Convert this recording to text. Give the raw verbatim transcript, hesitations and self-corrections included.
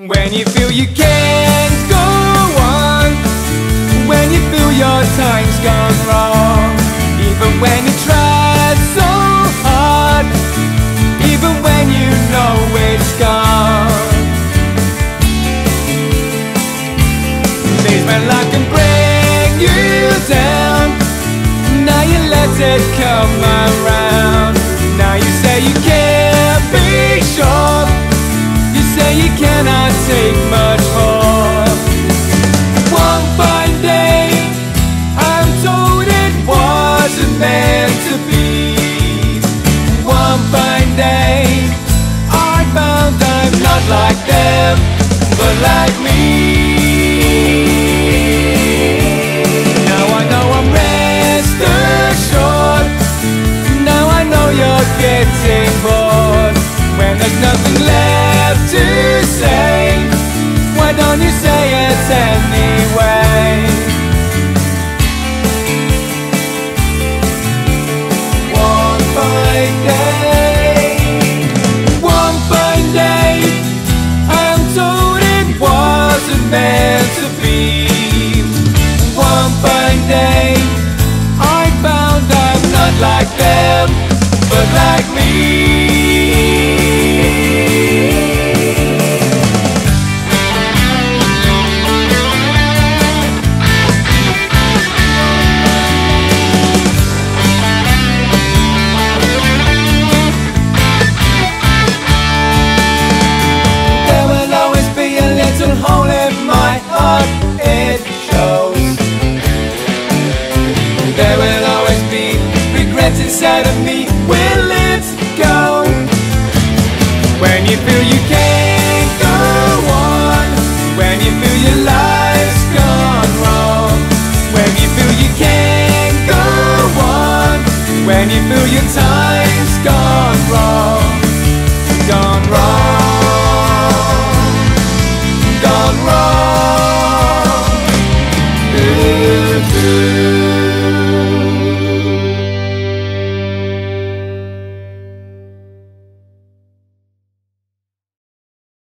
When you feel you can't go on, when you feel your time's gone wrong, even when you try so hard, even when you know it's gone. Days when life can bring you down, now you let it come around. Now you say you can't be sure, you say you cannot take much more. One fine day, I'm told it wasn't meant to be. One fine day, I found I'm not like them, but like me. Now I know I'm rest assured, now I know you're getting bored. When there's nothing left to say,